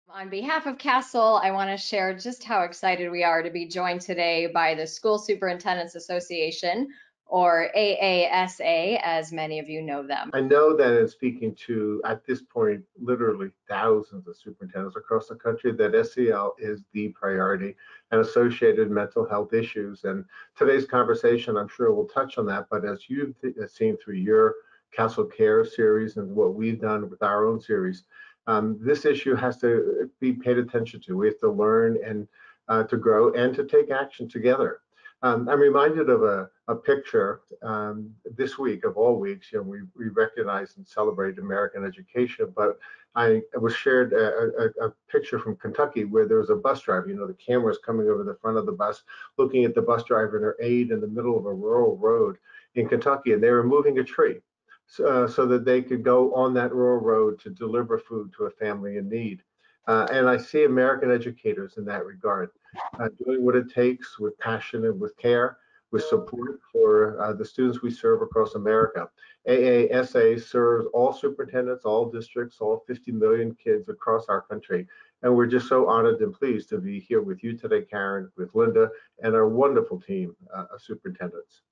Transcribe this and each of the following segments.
On behalf of CASEL, I want to share just how excited we are to be joined today by the School Superintendents Association, or AASA, as many of you know them. I know that in speaking to, at this point, literally thousands of superintendents across the country, that SEL is the priority and associated mental health issues. And today's conversation, I'm sure, will touch on that. But as you've seen through your CASEL CARES series and what we've done with our own series, this issue has to be paid attention to. We have to learn and to grow and to take action together. I'm reminded of a picture this week, of all weeks. We recognize and celebrate American education, but I was shared a picture from Kentucky where there was a bus driver. The cameras coming over the front of the bus, looking at the bus driver and her aide in the middle of a rural road in Kentucky, and they were moving a tree so that they could go on that rural road to deliver food to a family in need. And I see American educators in that regard, doing what it takes with passion and with care, with support for the students we serve across America. AASA serves all superintendents, all districts, all 50 million kids across our country. And we're just so honored and pleased to be here with you today, Karen, with Linda, and our wonderful team of superintendents.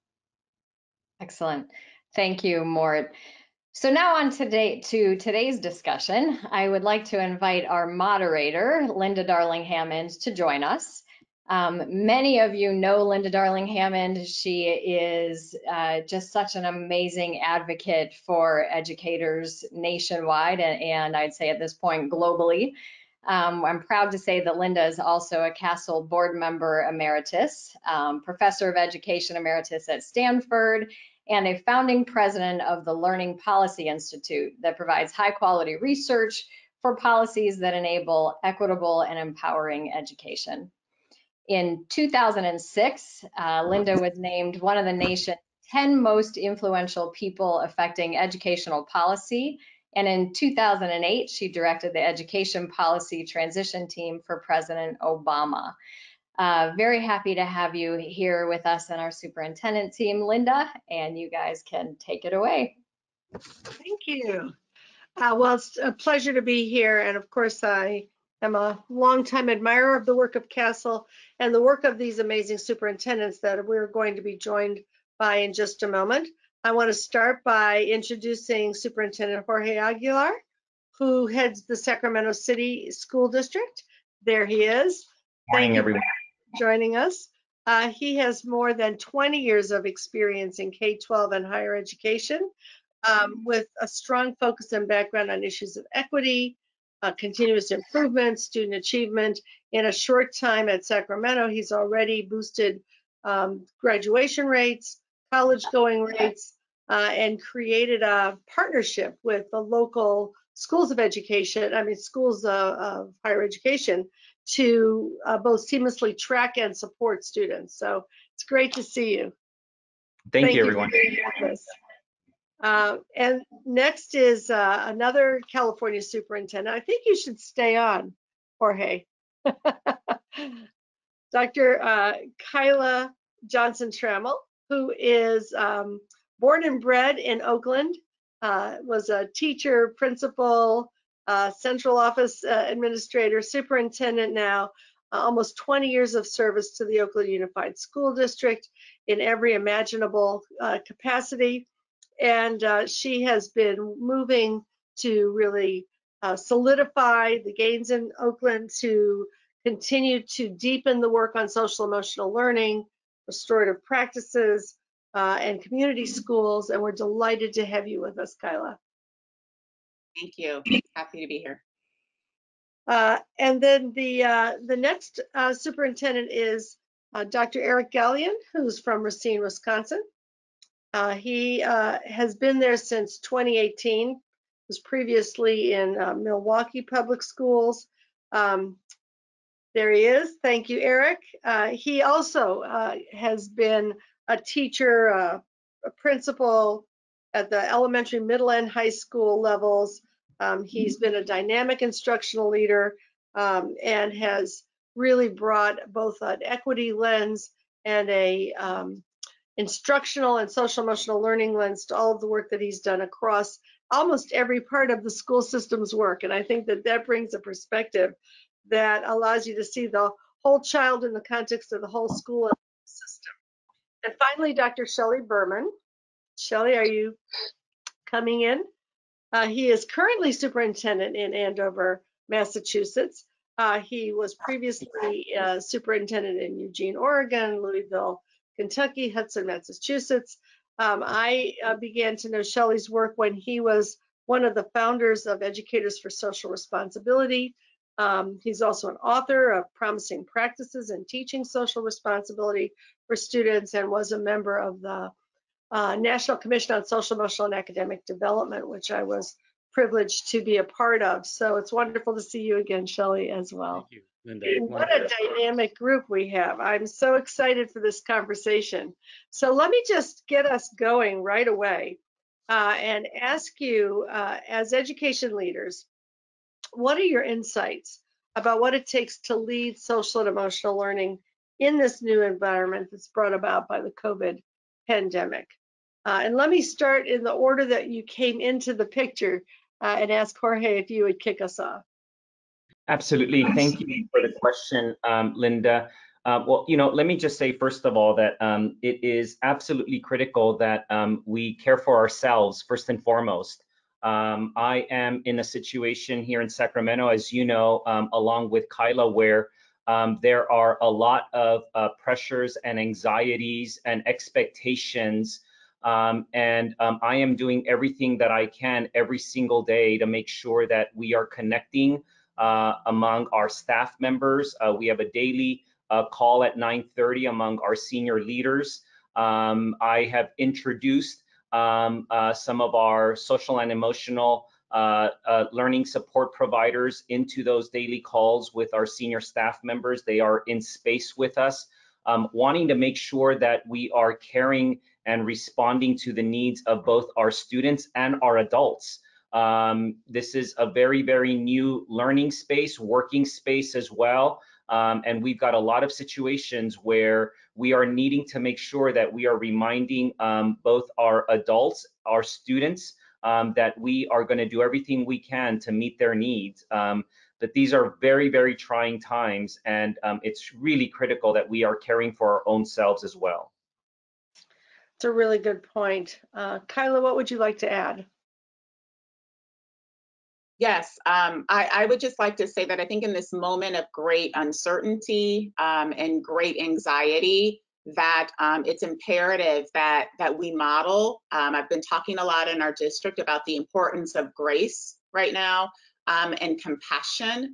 Excellent. Thank you, Mort. So now on to today's discussion, I would like to invite our moderator, Linda Darling-Hammond, to join us. Many of you know Linda Darling-Hammond. She is just such an amazing advocate for educators nationwide, and I'd say at this point globally. I'm proud to say that Linda is also a CASEL board member emeritus, professor of education emeritus at Stanford, and a founding president of the Learning Policy Institute that provides high quality research for policies that enable equitable and empowering education. In 2006, Linda was named one of the nation's 10 most influential people affecting educational policy. And in 2008, she directed the education policy transition team for President Obama. Very happy to have you here with us and our superintendent team, Linda, and you guys can take it away. Thank you. Well, it's a pleasure to be here. And of course, I am a longtime admirer of the work of CASEL and the work of these amazing superintendents that we're going to be joined by in just a moment. I want to start by introducing Superintendent Jorge Aguilar, who heads the Sacramento City School District. There he is. Morning, everyone. Joining us. He has more than 20 years of experience in K-12 and higher education, with a strong focus and background on issues of equity, continuous improvement, student achievement. In a short time at Sacramento, he's already boosted graduation rates, college going rates, and created a partnership with the local schools of education, schools of higher education, to both seamlessly track and support students. So it's great to see you. Thank you, everyone. And next is another California superintendent. I think you should stay on, Jorge. Dr. Kyla Johnson-Trammell, who is born and bred in Oakland, was a teacher, principal, central office administrator, superintendent now, almost 20 years of service to the Oakland Unified School District in every imaginable capacity. And she has been moving to really solidify the gains in Oakland, to continue to deepen the work on social emotional learning, restorative practices, and community schools. And we're delighted to have you with us, Kyla. Thank you. Happy to be here. And then the next superintendent is Dr. Eric Gallion, who's from Racine, Wisconsin. He has been there since 2018, was previously in Milwaukee Public Schools. There he is. Thank you, Eric. He also has been a teacher, a principal at the elementary, middle, and high school levels. He's been a dynamic instructional leader and has really brought both an equity lens and a instructional and social emotional learning lens to all of the work that he's done across almost every part of the school system's work. And I think that that brings a perspective that allows you to see the whole child in the context of the whole school system. And finally, Dr. Shelley Berman. Shelley, are you coming in? He is currently superintendent in Andover, Massachusetts. He was previously superintendent in Eugene, Oregon, Louisville, Kentucky, Hudson, Massachusetts. I began to know Shelley's work when he was one of the founders of Educators for Social Responsibility. He's also an author of Promising Practices in Teaching Social Responsibility for Students and was a member of the National Commission on Social, Emotional, and Academic Development, which I was privileged to be a part of. So it's wonderful to see you again, Shelley, as well. Thank you, Linda. What a dynamic group we have. I'm so excited for this conversation. So let me just get us going right away and ask you, as education leaders, what are your insights about what it takes to lead social and emotional learning in this new environment that's brought about by the COVID pandemic? And let me start in the order that you came into the picture and ask Jorge if you would kick us off. Absolutely. Thank you for the question, Linda. Well, let me just say, first of all, that it is absolutely critical that we care for ourselves first and foremost. I am in a situation here in Sacramento, as you know, along with Kyla, where there are a lot of pressures and anxieties and expectations. And I am doing everything that I can every single day to make sure that we are connecting among our staff members. We have a daily call at 9:30 among our senior leaders. I have introduced some of our social and emotional learning support providers into those daily calls with our senior staff members. They are in space with us, wanting to make sure that we are caring and responding to the needs of both our students and our adults. This is a very, very new learning space, working space as well. And we've got a lot of situations where we are needing to make sure that we are reminding both our adults, our students, that we are going to do everything we can to meet their needs. That these are very, very trying times, and it's really critical that we are caring for our own selves as well. It's a really good point. Kyla, what would you like to add? Yes, I would just like to say that I think in this moment of great uncertainty and great anxiety, that it's imperative that we model. I've been talking a lot in our district about the importance of grace right now and compassion.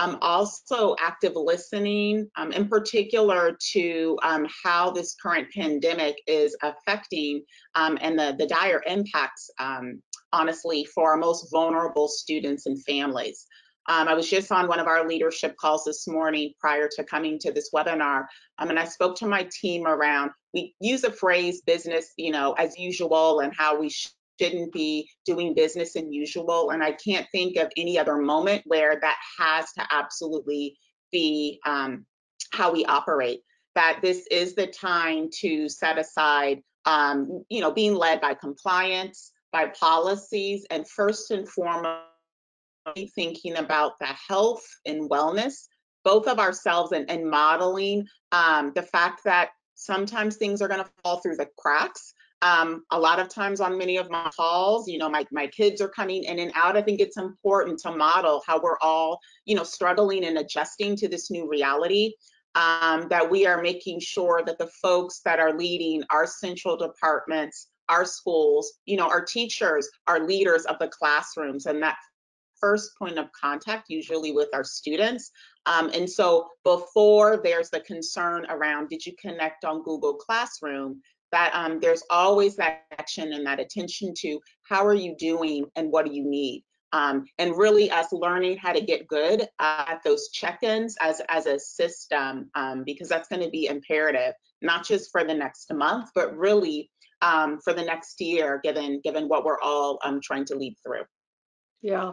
Also active listening, in particular to how this current pandemic is affecting and the dire impacts, honestly, for our most vulnerable students and families. I was just on one of our leadership calls this morning prior to coming to this webinar, and I spoke to my team around, we use a phrase, business, as usual, and how we shouldn't be doing business as usual. And I can't think of any other moment where that has to absolutely be how we operate. That this is the time to set aside, being led by compliance, by policies, and first and foremost, thinking about the health and wellness, both of ourselves and modeling the fact that sometimes things are going to fall through the cracks. A lot of times on many of my calls, my kids are coming in and out. I think it's important to model how we're all, struggling and adjusting to this new reality, that we are making sure that the folks that are leading our central departments, our schools, our teachers, our leaders of the classrooms, and that first point of contact usually with our students. And so before there's the concern around, did you connect on Google Classroom, that there's always that action and that attention to how are you doing and what do you need? And really us learning how to get good at those check-ins as a system, because that's going to be imperative, not just for the next month, but really for the next year, given what we're all trying to lead through. Yeah.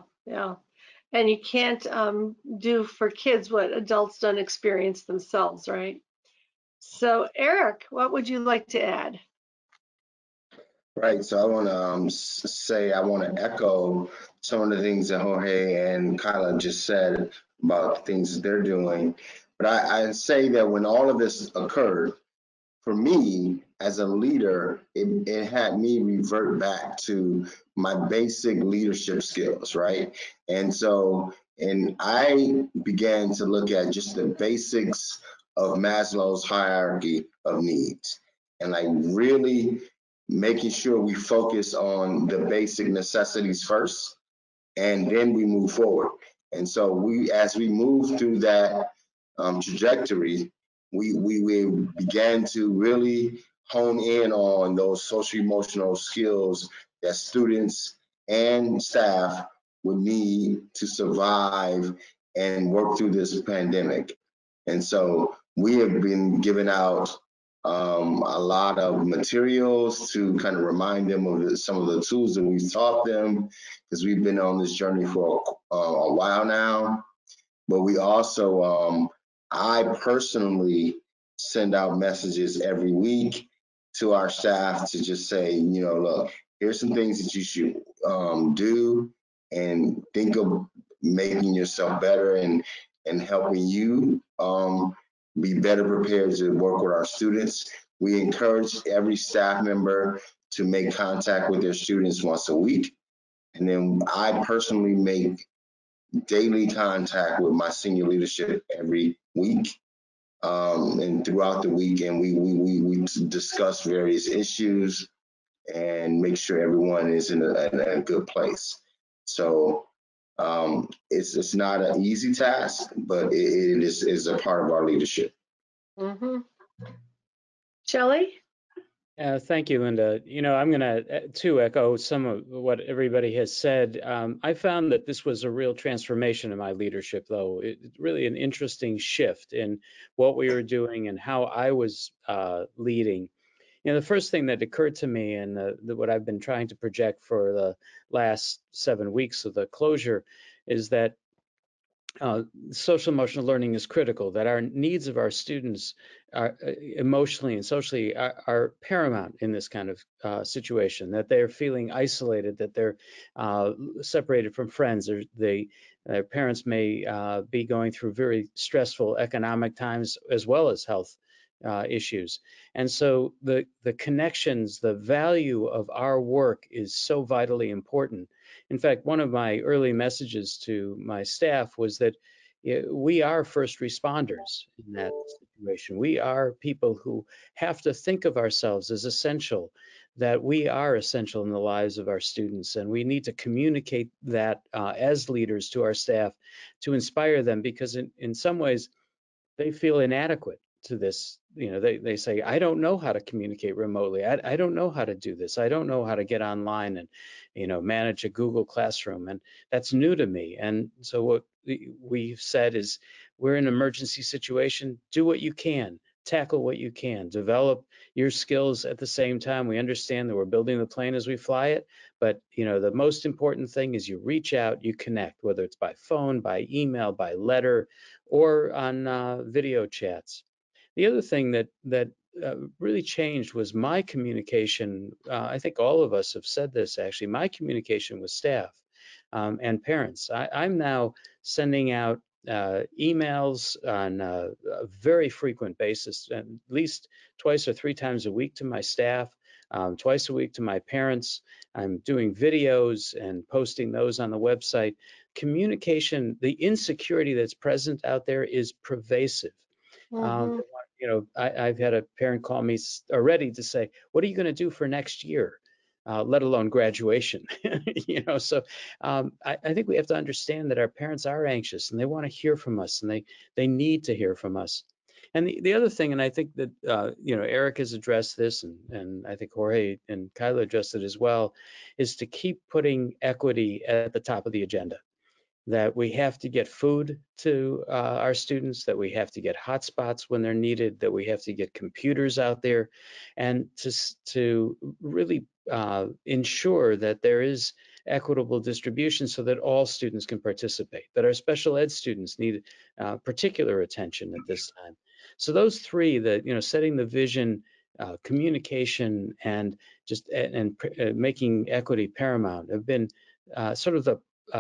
And you can't do for kids what adults don't experience themselves, right? So Eric, what would you like to add? Right. So I want to say I want to echo some of the things that Jorge and Kyla just said about the things that they're doing. But I say that when all of this occurred, for me as a leader, it had me revert back to my basic leadership skills, right? And so, and I began to look at just the basics of Maslow's hierarchy of needs, and like really making sure we focus on the basic necessities first, and then we move forward. And so as we move through that trajectory, we began to really hone in on those social emotional skills that students and staff would need to survive and work through this pandemic. And so we have been giving out a lot of materials to kind of remind them of some of the tools that we've taught them, because we've been on this journey for a while now. But we also, I personally send out messages every week to our staff to just say, you know, look, here's some things that you should do, and think of making yourself better and helping you be better prepared to work with our students. We encourage every staff member to make contact with their students once a week. And then I personally make daily contact with my senior leadership every week and throughout the week. And we discuss various issues and make sure everyone is in a good place. So it's not an easy task, but it is a part of our leadership. Mm-hmm. Shelley? Thank you, Linda. You know, I'm going to echo some of what everybody has said. I found that this was a real transformation in my leadership, though. It's really an interesting shift in what we were doing and how I was leading. You know, the first thing that occurred to me, and what I've been trying to project for the last 7 weeks of the closure, is that social emotional learning is critical, that our needs of our students are emotionally and socially are paramount in this kind of situation, that they're feeling isolated, that they're separated from friends, or their parents may be going through very stressful economic times as well as health issues. And so the connections, the value of our work is so vitally important. In fact, one of my early messages to my staff was that we are first responders in that situation. We are people who have to think of ourselves as essential, that we are essential in the lives of our students, and we need to communicate that as leaders to our staff to inspire them, because in some ways they feel inadequate to this. You know, they say, I don't know how to communicate remotely. I don't know how to do this. I don't know how to get online and, you know, manage a Google Classroom. And that's new to me. And so what we've said is, we're in an emergency situation. Do what you can. Tackle what you can. Develop your skills at the same time. We understand that we're building the plane as we fly it. But, you know, the most important thing is you reach out, you connect, whether it's by phone, by email, by letter, or on video chats. The other thing that really changed was my communication. I think all of us have said this, actually, my communication with staff and parents. I'm now sending out emails on a very frequent basis, at least twice or three times a week to my staff, twice a week to my parents. I'm doing videos and posting those on the website. Communication, the insecurity that's present out there is pervasive. Mm-hmm. You know, I've had a parent call me already to say, what are you going to do for next year? Let alone graduation. You know, so I think we have to understand that our parents are anxious and they want to hear from us, and they need to hear from us. And the other thing, and I think that you know, Eric has addressed this, and I think Jorge and Kyla addressed it as well, is to keep putting equity at the top of the agenda. That we have to get food to our students, that we have to get hotspots when they're needed, that we have to get computers out there, and to really ensure that there is equitable distribution so that all students can participate, that our special ed students need particular attention at this time. So those three, that, you know, setting the vision, communication and just making equity paramount have been sort of the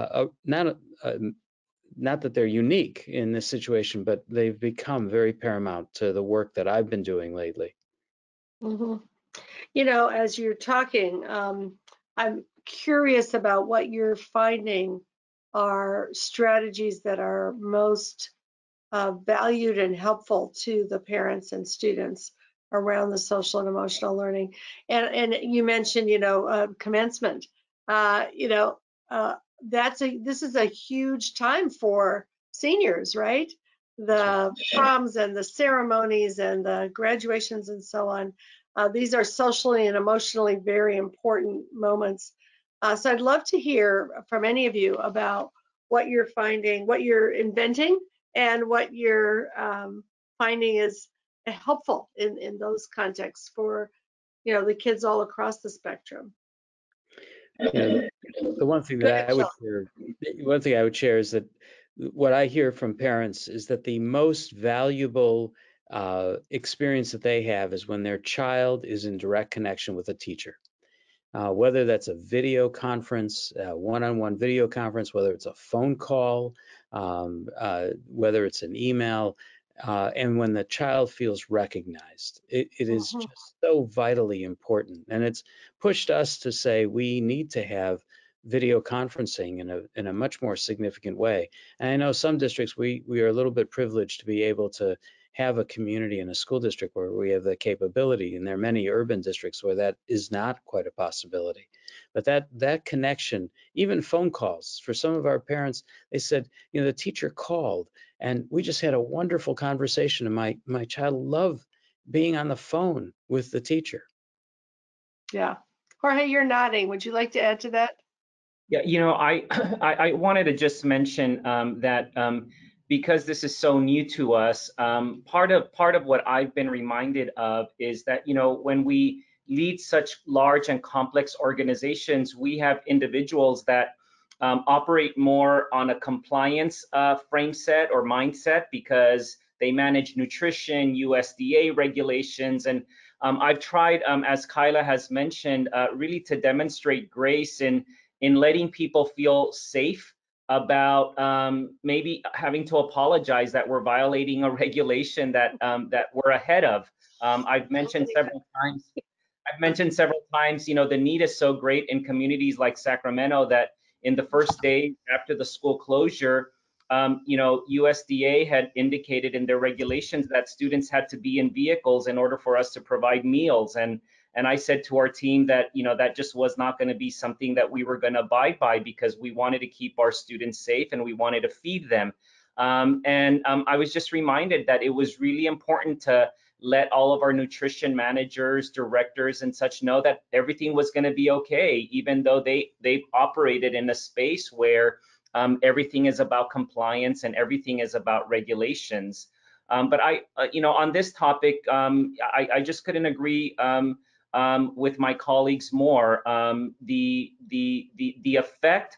not that they're unique in this situation, but they've become very paramount to the work that I've been doing lately. Mm-hmm. You know, as you're talking, I'm curious about what you're finding are strategies that are most valued and helpful to the parents and students around the social and emotional learning. And you mentioned, you know, commencement. You know, this is a huge time for seniors, right? The proms and the ceremonies and the graduations and so on. These are socially and emotionally very important moments. So I'd love to hear from any of you about what you're finding, what you're inventing, and what you're finding is helpful in those contexts for, you know, the kids all across the spectrum. You know, the one thing that I would share is that what I hear from parents is that the most valuable experience that they have is when their child is in direct connection with a teacher. Whether that's a video conference, one-on-one video conference, whether it's a phone call, whether it's an email, and when the child feels recognized, it is just so vitally important. And it's pushed us to say we need to have video conferencing in a much more significant way. And I know some districts, we are a little bit privileged to be able to have a community in a school district where we have the capability, and there are many urban districts where that is not quite a possibility. But that connection, even phone calls, for some of our parents, they said, you know, the teacher called and we just had a wonderful conversation, and my child loved being on the phone with the teacher. Yeah. Jorge, you're nodding. Would you like to add to that? Yeah, you know, I wanted to just mention that because this is so new to us, part of what I've been reminded of is that, you know, when we lead such large and complex organizations, we have individuals that operate more on a compliance frame set or mindset because they manage nutrition, USDA regulations, and I've tried, as Kyla has mentioned, really to demonstrate grace in letting people feel safe about maybe having to apologize that we're violating a regulation that that we're ahead of. I've mentioned several times, you know, the need is so great in communities like Sacramento that in the first day after the school closure, you know, USDA had indicated in their regulations that students had to be in vehicles in order for us to provide meals. And I said to our team that, you know, that just was not going to be something that we were going to abide by because we wanted to keep our students safe and we wanted to feed them. I was just reminded that it was really important to let all of our nutrition managers, directors, and such know that everything was going to be okay, even though they've operated in a space where everything is about compliance and everything is about regulations. But you know, on this topic, I just couldn't agree with my colleagues more. The effect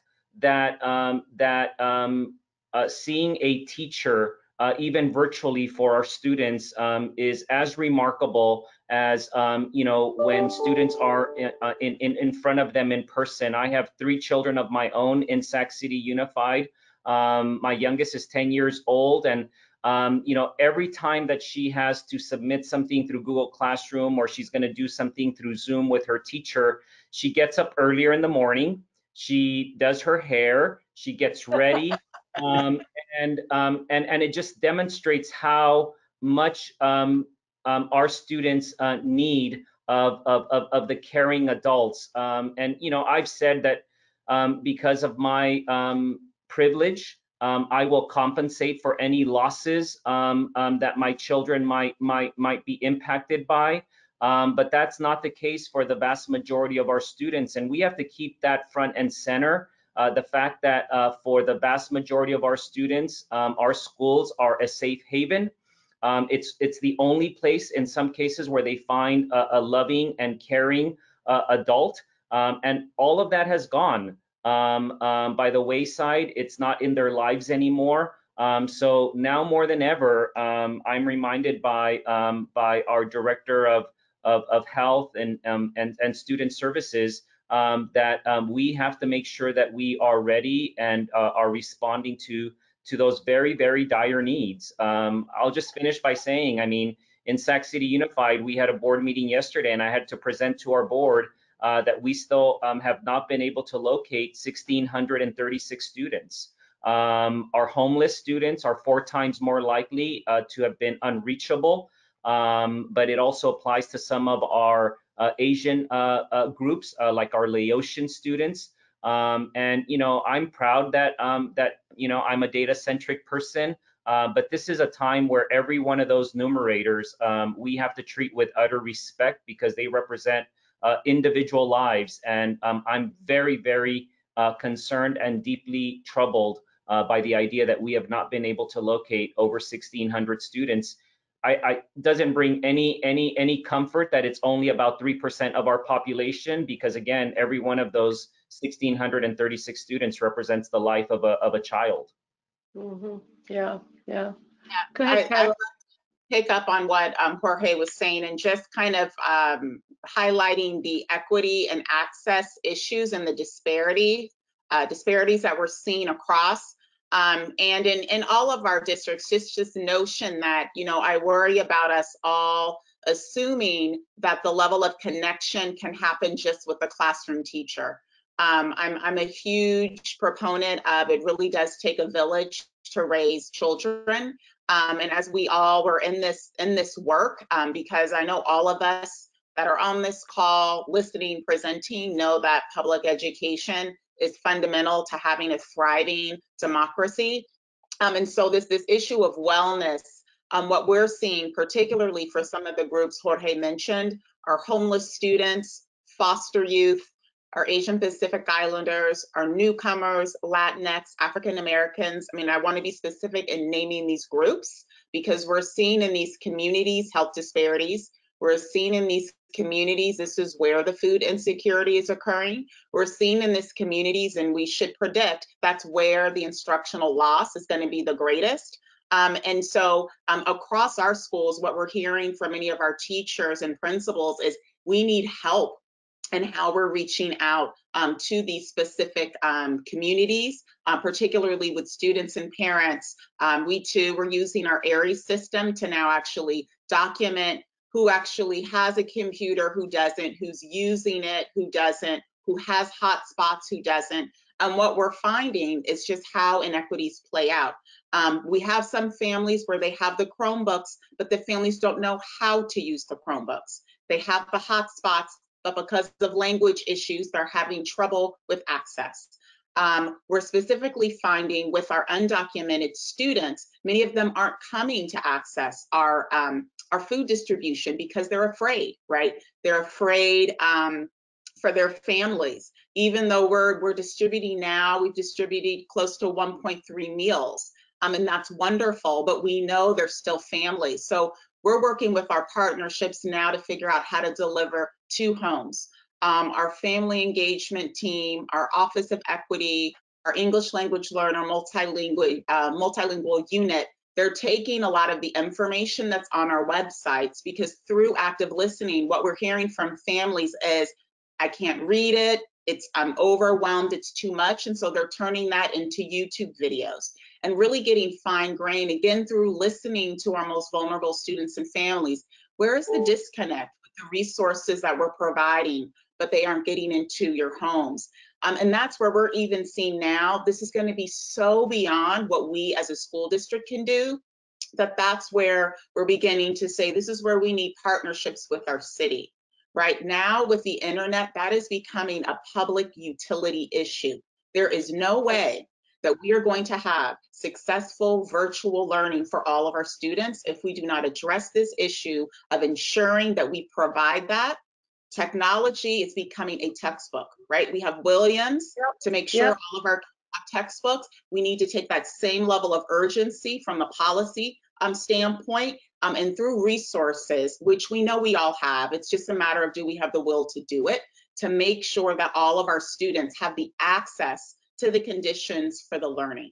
that seeing a teacher even virtually for our students is as remarkable as you know, when students are in front of them in person. I have 3 children of my own in Sac City Unified. My youngest is 10 years old, and you know, every time that she has to submit something through Google Classroom or she's going to do something through Zoom with her teacher, she gets up earlier in the morning, she does her hair, she gets ready, and it just demonstrates how much our students need of the caring adults. And you know, I've said that because of my privilege, I will compensate for any losses that my children might be impacted by. But that's not the case for the vast majority of our students, and we have to keep that front and center. The fact that for the vast majority of our students, our schools are a safe haven. It's the only place in some cases where they find a loving and caring adult, and all of that has gone by the wayside. It's not in their lives anymore. So now more than ever, I'm reminded by our director of health and student services, that we have to make sure that we are ready and are responding to those very, very dire needs. I'll just finish by saying, I mean, in Sac City Unified, we had a board meeting yesterday, and I had to present to our board that we still have not been able to locate 1,636 students. Our homeless students are 4 times more likely to have been unreachable, but it also applies to some of our Asian groups, like our Laotian students. And I'm proud that I'm a data-centric person, but this is a time where every one of those numerators we have to treat with utter respect, because they represent individual lives. And I'm very, very concerned and deeply troubled by the idea that we have not been able to locate over 1,600 students. I doesn't bring any comfort that it's only about 3% of our population, because again, every one of those 1,636 students represents the life of a child. Mm-hmm. Yeah. Go ahead, I Kyla. pick up on what Jorge was saying, and just kind of highlighting the equity and access issues and the disparities that we're seeing across. And in all of our districts, just this notion that, I worry about us all assuming that the level of connection can happen just with the classroom teacher. I'm a huge proponent of, it really does take a village to raise children. And as we all were in this work, because I know all of us that are on this call, listening, presenting, know that public education is fundamental to having a thriving democracy. And so this issue of wellness, what we're seeing, particularly for some of the groups Jorge mentioned, are homeless students, foster youth, our Asian Pacific Islanders, our newcomers, Latinx, African Americans. I mean, I want to be specific in naming these groups, because we're seeing in these communities health disparities. We're seeing in these communities, this is where the food insecurity is occurring. We're seeing in these communities, and we should predict, that's where the instructional loss is going to be the greatest. And so across our schools, what we're hearing from many of our teachers and principals is we need help and how we're reaching out to these specific communities, particularly with students and parents. We're using our ARIES system to now actually document who actually has a computer, who doesn't, who's using it, who doesn't, who has hotspots, who doesn't. And what we're finding is just how inequities play out. We have some families where they have the Chromebooks, but the families don't know how to use the Chromebooks. They have the hotspots, but because of language issues, they're having trouble with access. We're specifically finding with our undocumented students, many of them aren't coming to access our food distribution because they're afraid, right? They're afraid for their families. Even though we're distributing now, we've distributed close to 1.3 meals, and that's wonderful, but we know there's still families. So we're working with our partnerships now to figure out how to deliver to homes. Our family engagement team, our Office of Equity, our English language learner, multilingual unit, they're taking a lot of the information that's on our websites, because through active listening, what we're hearing from families is, I can't read it, I'm overwhelmed, it's too much. And so they're turning that into YouTube videos and really getting fine-grained, again, through listening to our most vulnerable students and families. Where is the disconnect with the resources that we're providing, but they aren't getting into your homes? And that's where we're even seeing now, this is going to be so beyond what we as a school district can do, that's where we're beginning to say, this is where we need partnerships with our city. Right now, with the internet, that is becoming a public utility issue. There is no way that we are going to have successful virtual learning for all of our students if we do not address this issue of ensuring that we provide that. Technology is becoming a textbook, right? We have Williams to make sure all of our textbooks, we need to take that same level of urgency from the policy standpoint, and through resources, which we know we all have. It's just a matter of, do we have the will to do it, to make sure that all of our students have the access to the conditions for the learning.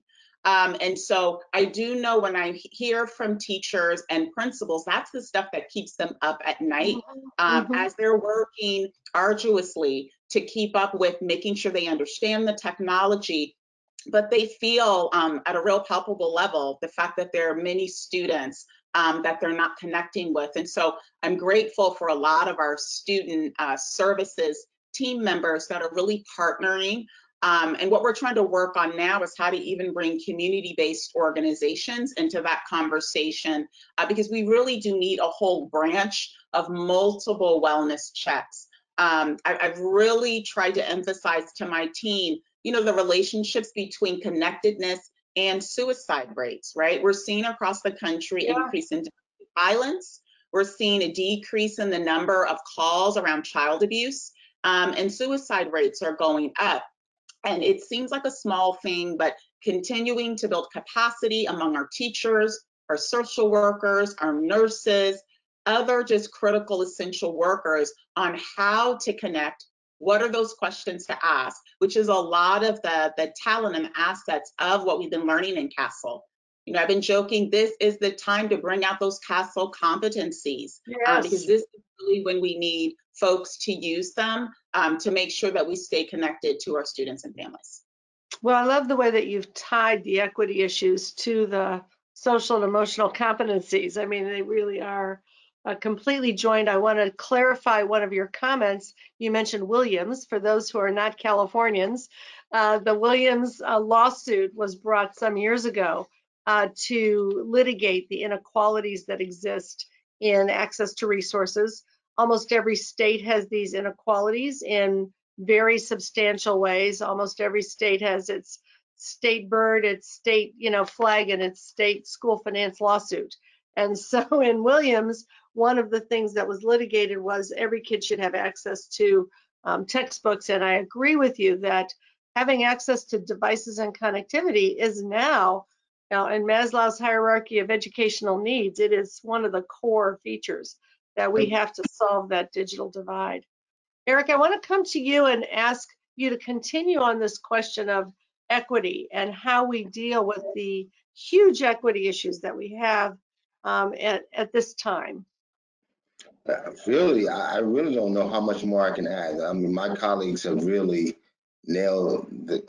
And so I do know when I hear from teachers and principals, that's the stuff that keeps them up at night as they're working arduously to keep up with making sure they understand the technology, but they feel at a real palpable level the fact that there are many students that they're not connecting with. And so I'm grateful for a lot of our student services team members that are really partnering. And what we're trying to work on now is how to even bring community-based organizations into that conversation, because we really do need a whole branch of multiple wellness checks. I've really tried to emphasize to my team, the relationships between connectedness and suicide rates, right? We're seeing across the country increase in domestic violence. We're seeing a decrease in the number of calls around child abuse, and suicide rates are going up. And it seems like a small thing, but continuing to build capacity among our teachers, our social workers, our nurses, other just critical essential workers on how to connect. What are those questions to ask, which is a lot of the talent and assets of what we've been learning in CASEL. I've been joking, this is the time to bring out those CASEL competencies, because this is really when we need folks to use them to make sure that we stay connected to our students and families. Well, I love the way that you've tied the equity issues to the social and emotional competencies. I mean, they really are completely joined. I want to clarify one of your comments. You mentioned Williams. For those who are not Californians, the Williams lawsuit was brought some years ago to litigate the inequalities that exist in access to resources. Almost every state has these inequalities in very substantial ways. Almost every state has its state bird, its state, flag, and its state school finance lawsuit. And so in Williams, one of the things that was litigated was every kid should have access to textbooks. And I agree with you that having access to devices and connectivity is now in Maslow's hierarchy of educational needs, it is one of the core features that we have to solve that digital divide. Eric, I want to come to you and ask you to continue on this question of equity and how we deal with the huge equity issues that we have at this time. Really, I really don't know how much more I can add. I mean, my colleagues have really nailed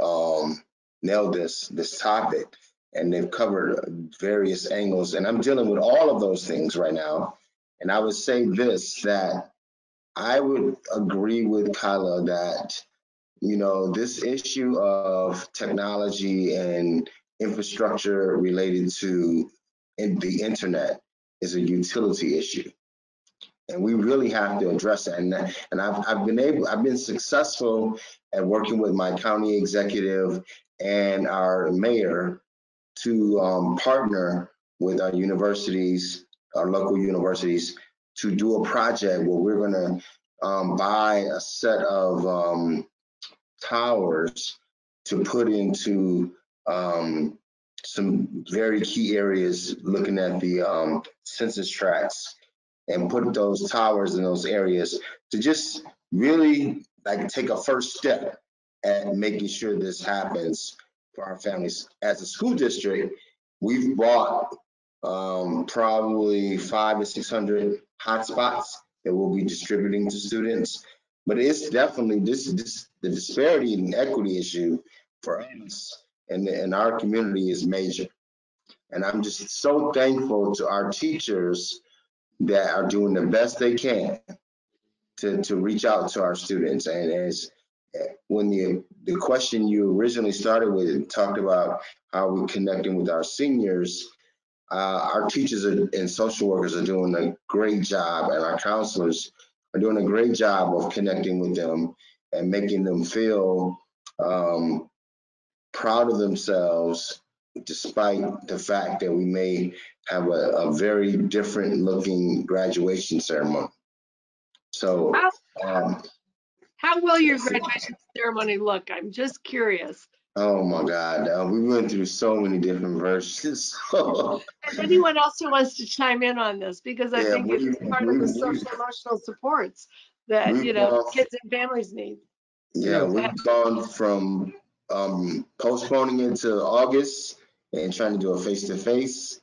this topic, and they've covered various angles. And I'm dealing with all of those things right now. And I would say this, that I would agree with Kyla that, this issue of technology and infrastructure related to the internet is a utility issue. And we really have to address that. And I've been successful at working with my county executive and our mayor to partner with our universities, our local universities, to do a project where we're going to buy a set of towers to put into some very key areas, looking at the census tracts, and put those towers in those areas to just really take a first step at making sure this happens for our families. As a school district, we've bought probably 500 to 600 hotspots that we'll be distributing to students. But it's definitely the disparity and equity issue for us and our community is major. And I'm just so thankful to our teachers that are doing the best they can to reach out to our students. And as when the question you originally started with talked about how we're connecting with our seniors, our teachers and social workers are doing a great job, and our counselors are doing a great job of connecting with them and making them feel proud of themselves, despite the fact that we may have a very different looking graduation ceremony. So how will your graduation ceremony look? I'm just curious. Oh my God, we went through so many different versions. And anyone else who wants to chime in on this, because I think it's part of the social emotional supports that kids and families need. Yeah, we've gone from postponing it to August, and trying to do a face-to-face.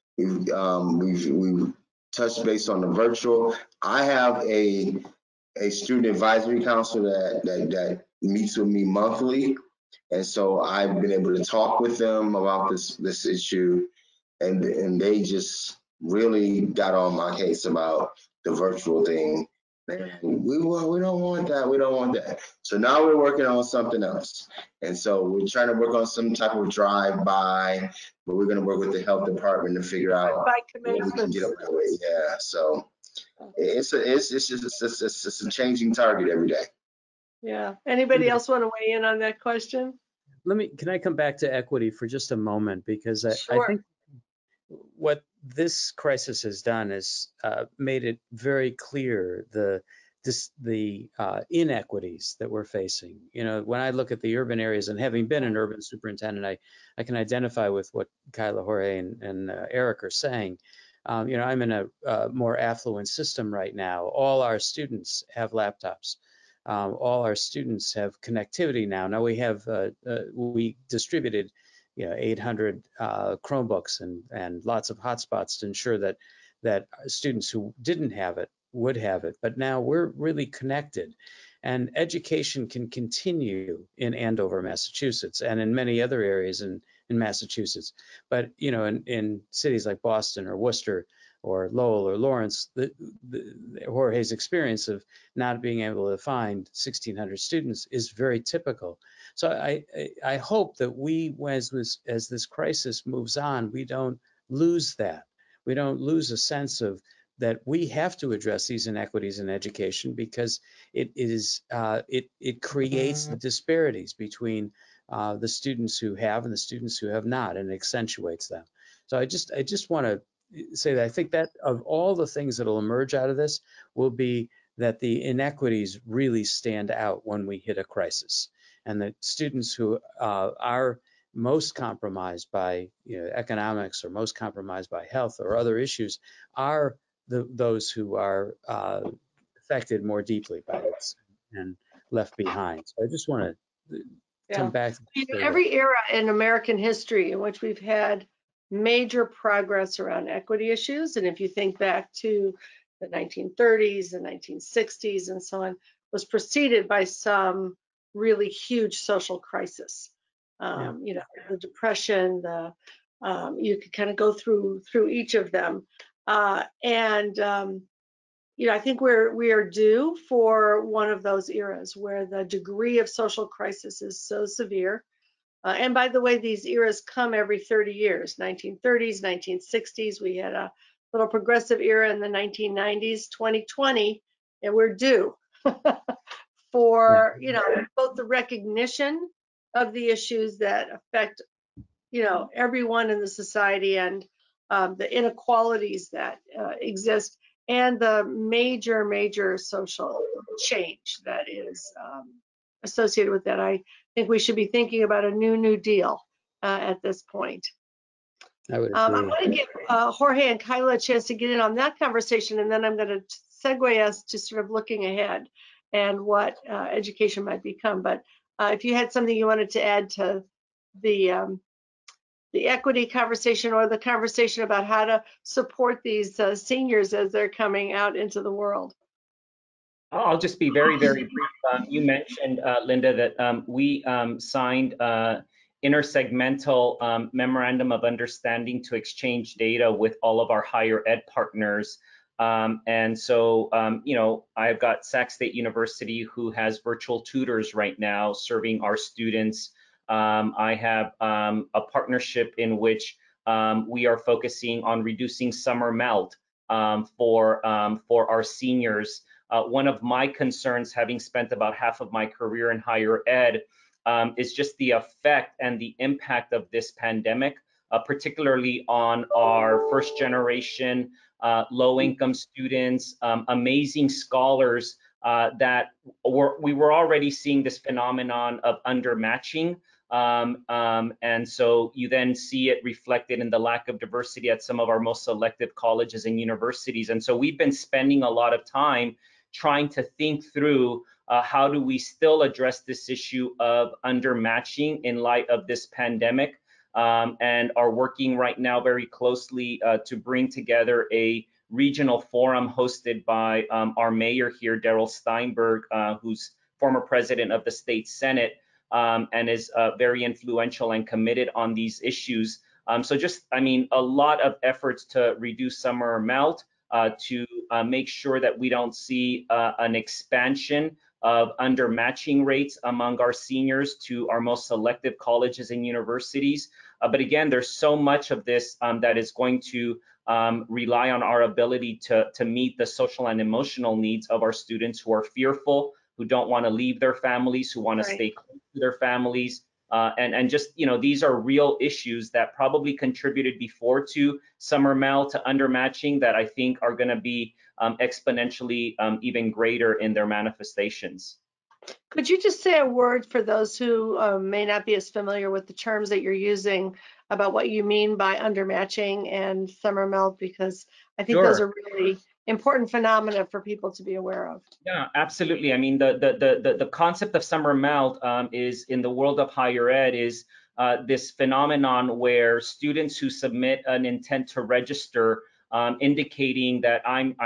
We've touched base on the virtual. I have a student advisory council that meets with me monthly. And so I've been able to talk with them about this issue, and they just really got on my case about the virtual thing. And we don't want that. We don't want that. So now we're working on something else. And so we're trying to work on some type of drive-by, but we're going to work with the health department to figure out By what we can get away with. Yeah. So it's a changing target every day. Yeah. Anybody else want to weigh in on that question? Can I come back to equity for just a moment? Because I Sure. think what this crisis has done is made it very clear the inequities that we're facing. You know, when I look at the urban areas, and having been an urban superintendent, I can identify with what Kyla, Jorge, and Eric are saying. You know, I'm in a more affluent system right now. All our students have laptops. All our students have connectivity now. Now we distributed 800 Chromebooks and lots of hotspots to ensure that students who didn't have it would have it. But now we're really connected, and education can continue in Andover, Massachusetts, and in many other areas in Massachusetts. But in cities like Boston or Worcester or Lowell or Lawrence, Jorge's experience of not being able to find 1,600 students is very typical. So I hope that as this crisis moves on, we don't lose that. We don't lose a sense of that we have to address these inequities in education, because it creates the disparities between the students who have and the students who have not, and accentuates them. So I just want to say that I think that of all the things that will emerge out of this will be that the inequities really stand out when we hit a crisis, and that students who are most compromised by economics, or most compromised by health or other issues, are those who are affected more deeply by this and left behind. So I just want to come back. Every era in American history in which we've had major progress around equity issues, and if you think back to the 1930s and 1960s and so on, was preceded by some really huge social crisis. You know, the Depression, you could kind of go through each of them, you know, I think we are due for one of those eras where the degree of social crisis is so severe. And by the way, these eras come every 30 years. 1930s, 1960s, we had a little progressive era in the 1990s, 2020, and we're due for, you know, both the recognition of the issues that affect, you know, everyone in the society, and the inequalities that exist, and the major social change that is associated with that. I think we should be thinking about a New Deal at this point. I would agree. I'm going to give Jorge and Kyla a chance to get in on that conversation, and then I'm going to segue us to sort of looking ahead and what education might become. But if you had something you wanted to add to the equity conversation, or the conversation about how to support these seniors as they're coming out into the world. I'll just be very brief. You mentioned, Linda, that we signed intersegmental memorandum of understanding to exchange data with all of our higher ed partners. And so, you know, I've got Sac State University, who has virtual tutors right now serving our students. I have a partnership in which we are focusing on reducing summer melt for our seniors. One of my concerns, having spent about half of my career in higher ed, is just the effect and the impact of this pandemic, particularly on our first generation, low-income students, amazing scholars that we were already seeing this phenomenon of undermatching. And so you then see it reflected in the lack of diversity at some of our most selective colleges and universities. And so we've been spending a lot of time trying to think through how do we still address this issue of undermatching in light of this pandemic. and are working right now very closely to bring together a regional forum hosted by our mayor here, Darrell Steinberg, who's former president of the state Senate, and is very influential and committed on these issues. So just, I mean, a lot of efforts to reduce summer melt, to make sure that we don't see an expansion of undermatching rates among our seniors to our most selective colleges and universities. But again, there's so much of this that is going to rely on our ability to meet the social and emotional needs of our students who are fearful, who don't want to leave their families, who want to stay close to their families. And just, you know, these are real issues that probably contributed before to summer melt, to undermatching, that I think are going to be exponentially even greater in their manifestations. Could you just say a word for those who may not be as familiar with the terms that you're using about what you mean by undermatching and summer melt? Because I think those are really important phenomena for people to be aware of. Yeah, absolutely. I mean, the concept of summer melt is, in the world of higher ed, is this phenomenon where students who submit an intent to register, indicating that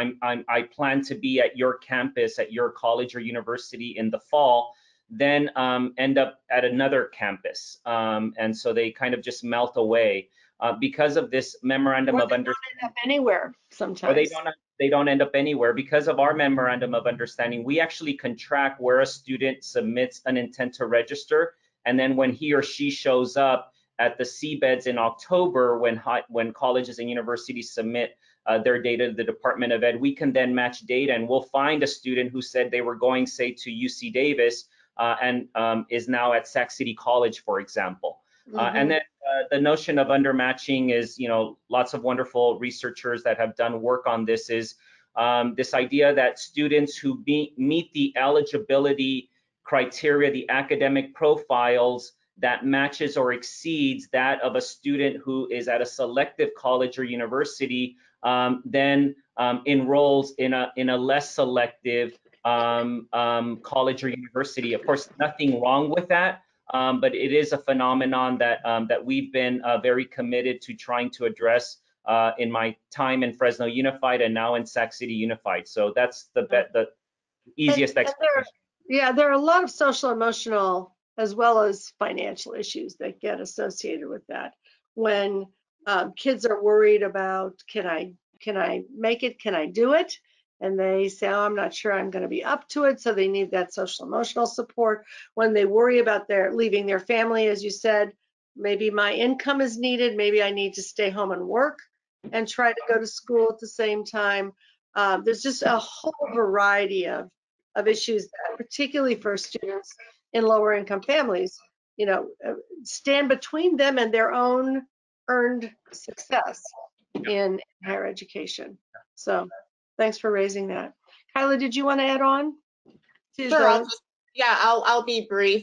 I plan to be at your campus, at your college or university in the fall, then end up at another campus, and so they kind of just melt away because of this memorandum of understanding. They don't end up anywhere sometimes. Or they don't end up anywhere. Because of our memorandum of understanding, we actually can track where a student submits an intent to register, and then when he or she shows up at the seabeds in October, when colleges and universities submit their data to the Department of Ed, we can then match data, and we'll find a student who said they were going, say, to UC Davis and is now at Sac City College, for example. And then the notion of undermatching is, you know, lots of wonderful researchers that have done work on this, is this idea that students who meet the eligibility criteria, the academic profiles that matches or exceeds that of a student who is at a selective college or university, then enrolls in a less selective college or university. Of course, nothing wrong with that. But it is a phenomenon that that we've been very committed to trying to address in my time in Fresno Unified and now in Sac City Unified. So that's the easiest explanation. There are a lot of social, emotional, as well as financial issues that get associated with that. When kids are worried about, can I make it? Can I do it? And they say, oh, I'm not sure I'm going to be up to it. So they need that social emotional support. When they worry about leaving their family, as you said, maybe my income is needed. Maybe I need to stay home and work and try to go to school at the same time. There's just a whole variety of issues that, particularly for students in lower income families, you know, stand between them and their own earned success in higher education. So thanks for raising that. Kyla, did you want to add on? Sure, I'll be brief.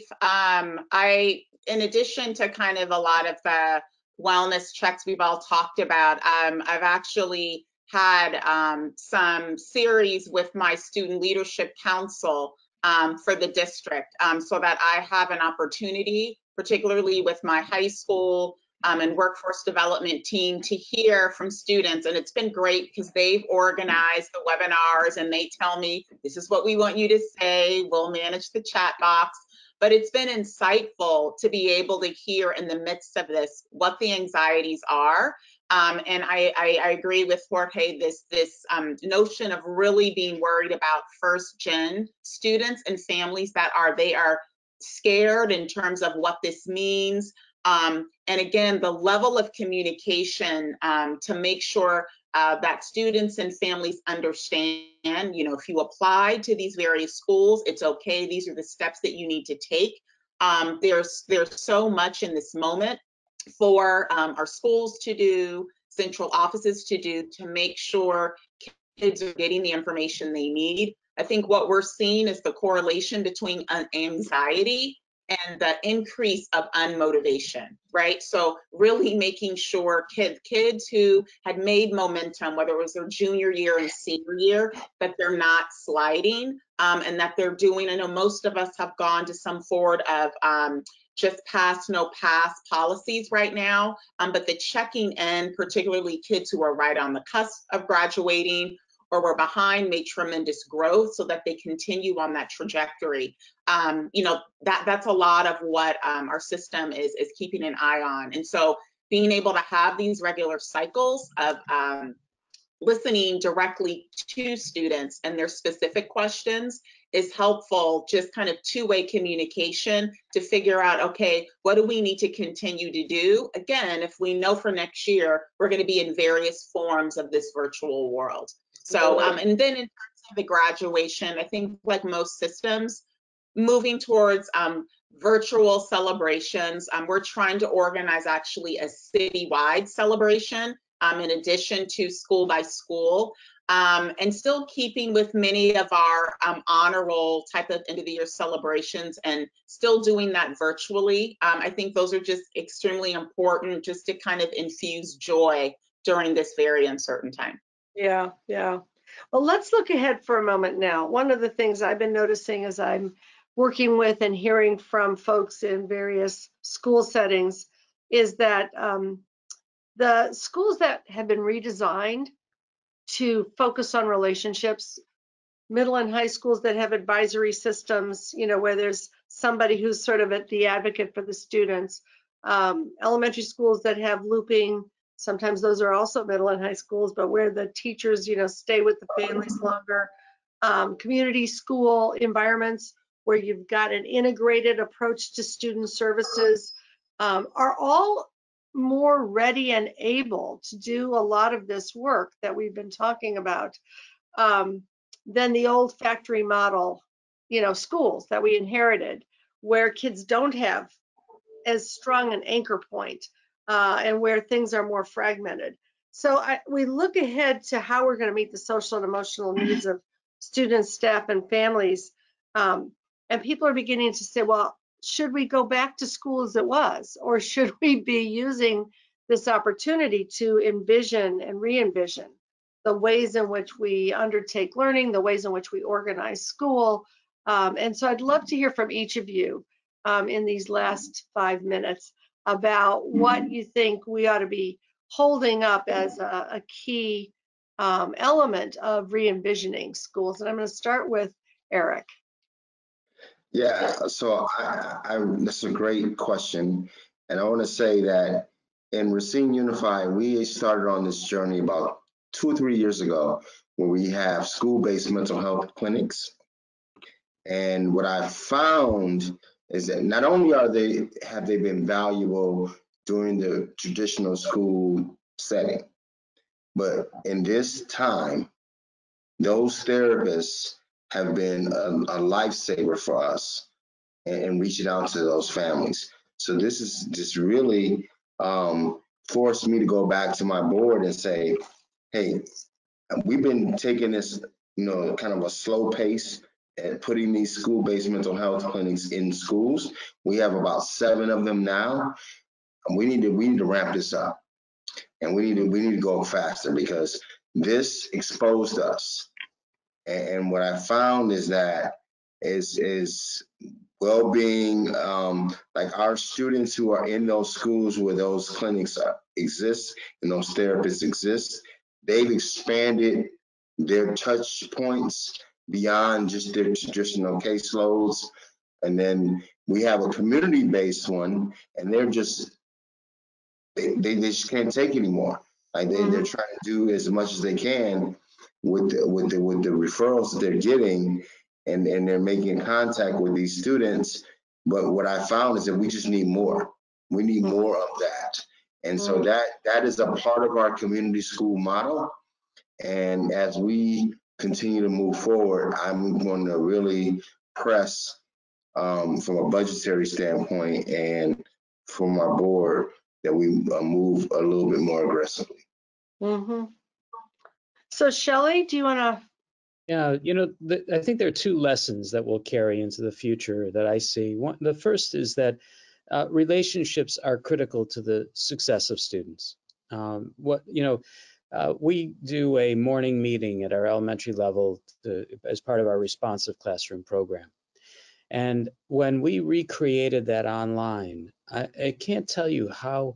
In addition to kind of a lot of the wellness checks we've all talked about, I've actually had some series with my student leadership council for the district, so that I have an opportunity, particularly with my high school and workforce development team, to hear from students. And it's been great because they've organized the webinars and they tell me, this is what we want you to say, we'll manage the chat box. But it's been insightful to be able to hear in the midst of this what the anxieties are. And I agree with Jorge, this notion of really being worried about first gen students and families that they are scared in terms of what this means. And again, the level of communication to make sure that students and families understand, you know, if you apply to these various schools, it's okay. These are the steps that you need to take. There's so much in this moment for our schools to do, central offices to do, to make sure kids are getting the information they need. I think what we're seeing is the correlation between anxiety and the increase of unmotivation, right? So really making sure kids who had made momentum, whether it was their junior year and senior year, that they're not sliding, and that they're doing, I know most of us have gone to some form of just pass, no pass policies right now, but the checking in, particularly kids who are right on the cusp of graduating or were behind, made tremendous growth so that they continue on that trajectory. That's a lot of what our system is keeping an eye on. And so being able to have these regular cycles of listening directly to students and their specific questions is helpful, just kind of two-way communication to figure out, okay, what do we need to continue to do? Again, if we know for next year, we're going to be in various forms of this virtual world. So, and then in terms of the graduation, I think like most systems, moving towards virtual celebrations, we're trying to organize actually a citywide celebration in addition to school by school, and still keeping with many of our honor roll type of end of the year celebrations and still doing that virtually. I think those are just extremely important just to kind of infuse joy during this very uncertain time. Yeah, yeah. Well, let's look ahead for a moment now. One of the things I've been noticing as I'm working with and hearing from folks in various school settings is that the schools that have been redesigned to focus on relationships, middle and high schools that have advisory systems, where there's somebody who's sort of the advocate for the students, elementary schools that have looping, sometimes those are also middle and high schools, but where the teachers, stay with the families longer, community school environments where you've got an integrated approach to student services, are all more ready and able to do a lot of this work that we've been talking about than the old factory model, schools that we inherited, where kids don't have as strong an anchor point and where things are more fragmented. So we look ahead to how we're going to meet the social and emotional needs of students, staff, and families. And people are beginning to say, well, should we go back to school as it was, or should we be using this opportunity to envision and re-envision the ways in which we undertake learning, the ways in which we organize school? And so I'd love to hear from each of you in these last 5 minutes about what you think we ought to be holding up as a key element of re-envisioning schools. And I'm going to start with Eric. Yeah, so that's a great question. And I want to say that in Racine Unified, we started on this journey about 2 or 3 years ago, where we have school-based mental health clinics. And what I found is that not only have they been valuable during the traditional school setting, but in this time, those therapists have been a lifesaver for us and reaching out to those families. So this is just really forced me to go back to my board and say, hey, we've been taking this, kind of a slow pace and putting these school-based mental health clinics in schools. We have about 7 of them now, and we need to ramp this up, and we need to go faster because this exposed us. And what I found is that is well-being, like our students who are in those schools where those clinics exist and those therapists exist, they've expanded their touch points beyond just their traditional caseloads. And then we have a community-based one, and they just can't take anymore. Like they're trying to do as much as they can with the referrals that they're getting, and they're making contact with these students. But what I found is that we just need more. We need more of that. And so that is a part of our community school model. And as we continue to move forward, I'm going to really press from a budgetary standpoint and from our board that we move a little bit more aggressively. So Shelley, do you want to? Yeah, I think there are 2 lessons that will carry into the future that I see. The first is that relationships are critical to the success of students. We do a morning meeting at our elementary level as part of our responsive classroom program. And when we recreated that online, I can't tell you how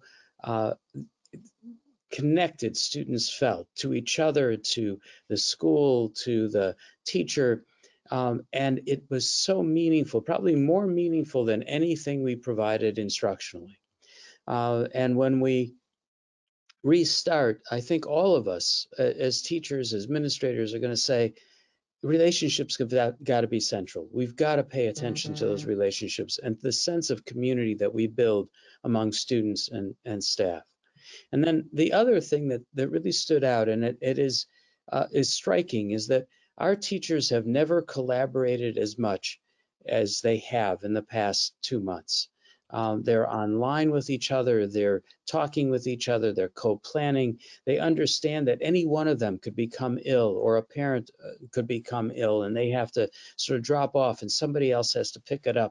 connected students felt to each other, to the school, to the teacher. And it was so meaningful, probably more meaningful than anything we provided instructionally. And when we restart, I think all of us as teachers, as administrators are going to say, relationships have got to be central. We've got to pay attention to those relationships and the sense of community that we build among students and staff. And then the other thing that really stood out, and it is striking, is that our teachers have never collaborated as much as they have in the past 2 months. They're online with each other, they're talking with each other, they're co-planning. They understand that any one of them could become ill, or a parent could become ill, and they have to sort of drop off, and somebody else has to pick up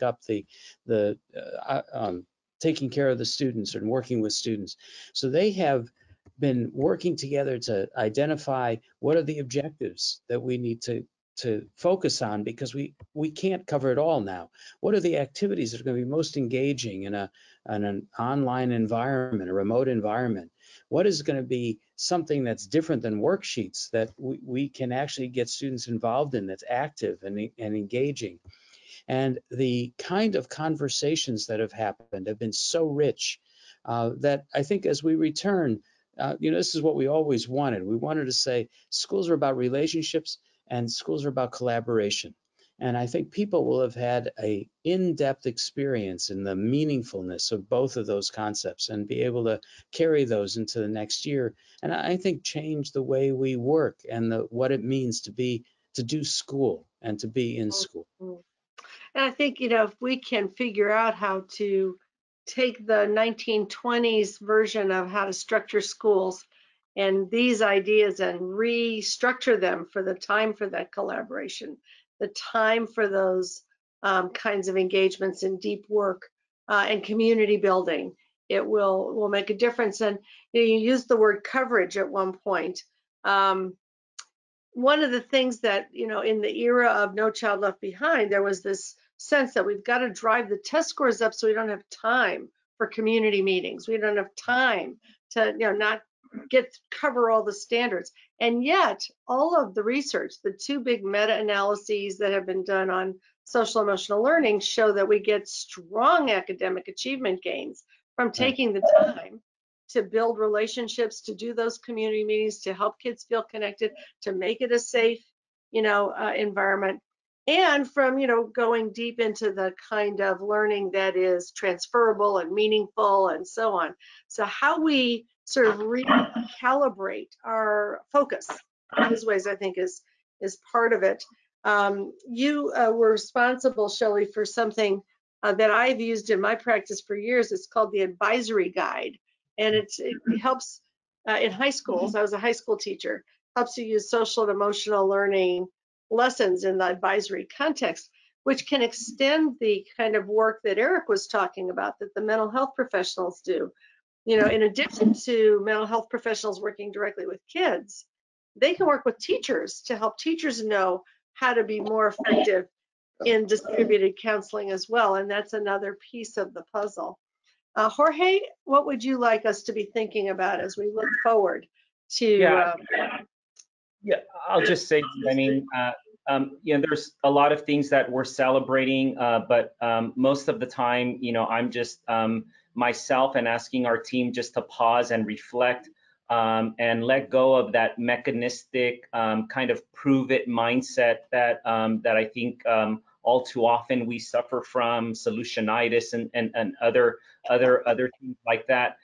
the taking care of the students and working with students. So they have been working together to identify what are the objectives that we need to focus on, because we can't cover it all now. What are the activities that are going to be most engaging in an online environment, a remote environment? What is going to be something that's different than worksheets that we can actually get students involved in, that's active and engaging? And the kind of conversations that have happened have been so rich that I think as we return, this is what we always wanted. We wanted to say schools are about relationships and schools are about collaboration. And I think people will have had an in-depth experience in the meaningfulness of both of those concepts and be able to carry those into the next year. And I think change the way we work and what it means to do school and to be in school. And I think, if we can figure out how to take the 1920s version of how to structure schools and these ideas and restructure them for the time for that collaboration, the time for those kinds of engagements and deep work and community building, it will make a difference. And you used the word coverage at one point. One of the things that, in the era of No Child Left Behind, there was this sense that we've got to drive the test scores up so we don't have time for community meetings. We don't have time to, not cover all the standards. And yet, all of the research, the two big meta-analyses that have been done on social emotional learning show that we get strong academic achievement gains from taking the time to build relationships, to do those community meetings, to help kids feel connected, to make it a safe, environment, and from, going deep into the kind of learning that is transferable and meaningful and so on. So how we sort of recalibrate our focus in these ways, I think, is part of it. You were responsible, Shelley, for something that I've used in my practice for years. It's called the advisory guide. And it helps in high schools. I was a high school teacher. Helps you use social and emotional learning lessons in the advisory context, which can extend the kind of work that Eric was talking about, that the mental health professionals do. In addition to mental health professionals working directly with kids, they can work with teachers to help teachers know how to be more effective in distributed counseling as well. And that's another piece of the puzzle. Jorge, what would you like us to be thinking about as we look forward to? I'll just say, there's a lot of things that we're celebrating, but most of the time, I'm just myself and asking our team just to pause and reflect and let go of that mechanistic kind of prove it mindset that I think all too often we suffer from, solutionitis and other things like that.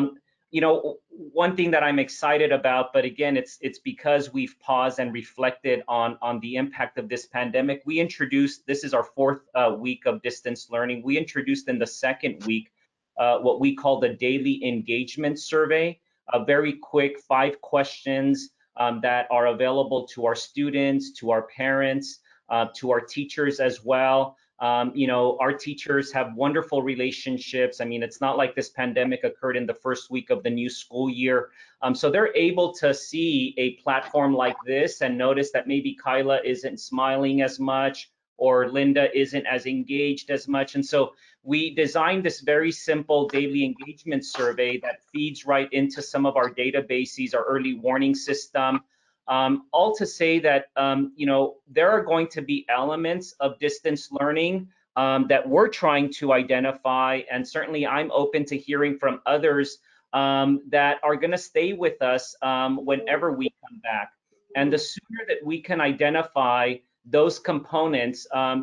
One thing that I'm excited about, but again, it's because we've paused and reflected on the impact of this pandemic. We introduced, this is our fourth week of distance learning. We introduced in the second week what we call the daily engagement survey, a very quick 5 questions that are available to our students, to our parents, to our teachers as well. Our teachers have wonderful relationships. I mean, it's not like this pandemic occurred in the first week of the new school year. So they're able to see a platform like this and notice that maybe Kyla isn't smiling as much, or Linda isn't as engaged as much. And so we designed this very simple daily engagement survey that feeds right into some of our databases, our early warning system. All to say that, there are going to be elements of distance learning that we're trying to identify, and certainly I'm open to hearing from others that are going to stay with us whenever we come back. And the sooner that we can identify those components,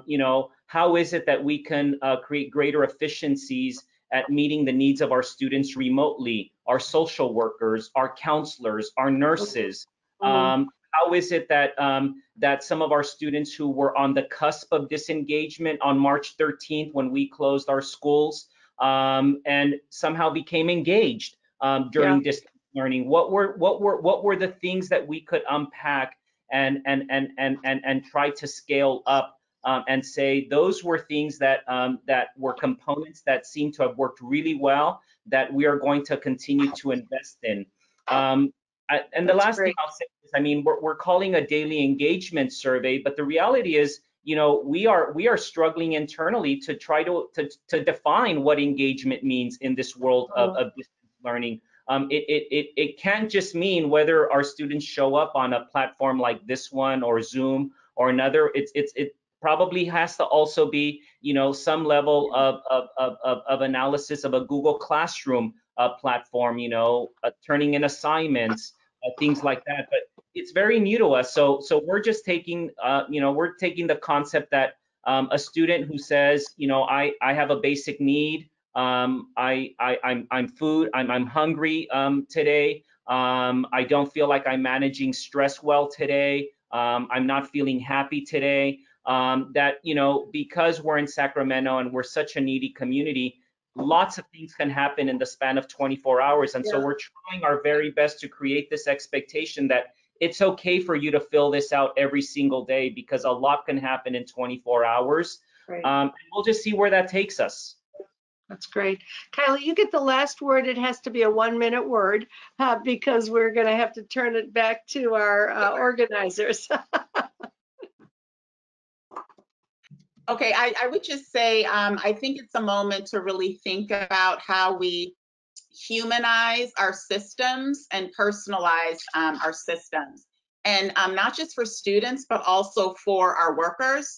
how is it that we can create greater efficiencies at meeting the needs of our students remotely, our social workers, our counselors, our nurses? How is it that that some of our students who were on the cusp of disengagement on March 13th when we closed our schools and somehow became engaged during distance learning? What were the things that we could unpack and try to scale up and say those were things that that were components that seem to have worked really well that we are going to continue to invest in. And the last thing I'll say is, I mean, we're calling a daily engagement survey, but the reality is, we are struggling internally to try to define what engagement means in this world of distance learning. It can't just mean whether our students show up on a platform like this one or Zoom or another. It probably has to also be, some level of analysis of a Google Classroom platform, turning in assignments, things like that. But it's very new to us. So we're just taking, we're taking the concept that a student who says, I have a basic need, I'm food, I'm hungry today. I don't feel like I'm managing stress well today. I'm not feeling happy today. That, because we're in Sacramento and we're such a needy community, lots of things can happen in the span of 24 hours. And so we're trying our very best to create this expectation that it's okay for you to fill this out every single day because a lot can happen in 24 hours. And we'll just see where that takes us. That's great. Kyla, you get the last word. It has to be a 1-minute word because we're going to have to turn it back to our organizers. Okay, I would just say I think it's a moment to really think about how we humanize our systems and personalize our systems. And not just for students, but also for our workers.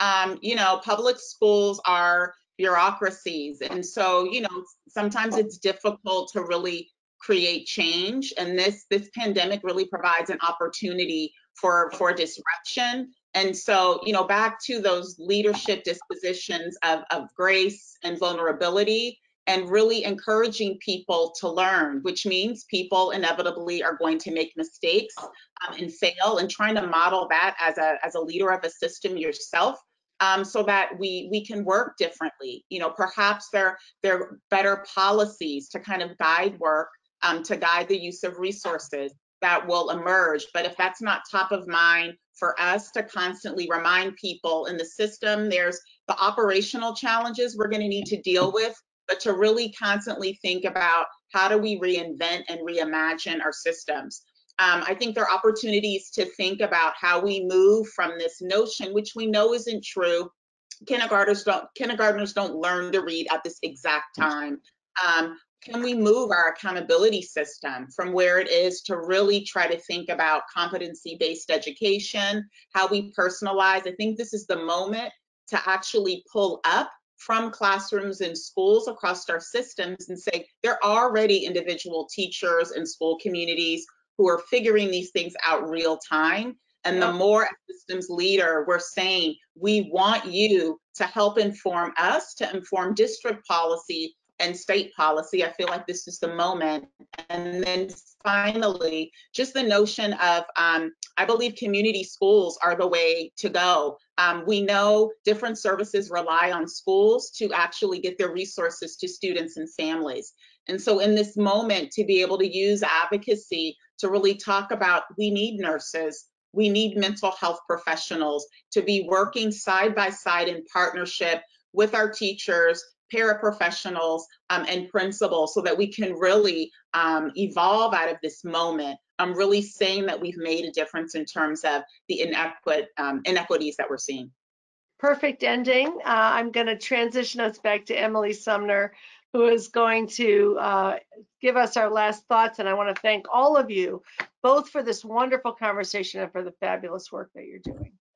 Public schools are bureaucracies. And so, sometimes it's difficult to really create change. And this pandemic really provides an opportunity for disruption. And so, back to those leadership dispositions of grace and vulnerability, and really encouraging people to learn, which means people inevitably are going to make mistakes and fail, and trying to model that as a leader of a system yourself, so that we can work differently. Perhaps there are better policies to kind of guide work, to guide the use of resources that will emerge. But if that's not top of mind for us to constantly remind people in the system, there's the operational challenges we're going to need to deal with, but to really constantly think about how do we reinvent and reimagine our systems. I think there are opportunities to think about how we move from this notion, which we know isn't true. Kindergartners don't learn to read at this exact time. Can we move our accountability system from where it is to really try to think about competency-based education, how we personalize? I think this is the moment to actually pull up from classrooms and schools across our systems and say there are already individual teachers and school communities who are figuring these things out real time. And the more as systems leader, we're saying we want you to help inform us, to inform district policy and state policy. I feel like this is the moment. And then finally, just the notion of, I believe community schools are the way to go. We know different services rely on schools to actually get their resources to students and families. And so in this moment, to be able to use advocacy to really talk about, we need nurses, we need mental health professionals to be working side by side in partnership with our teachers, paraprofessionals, and principals, so that we can really evolve out of this moment. I'm really saying that we've made a difference in terms of the inequities that we're seeing. perfect ending. I'm going to transition us back to Emily Sumner, who is going to give us our last thoughts. And I want to thank all of you, both for this wonderful conversation and for the fabulous work that you're doing.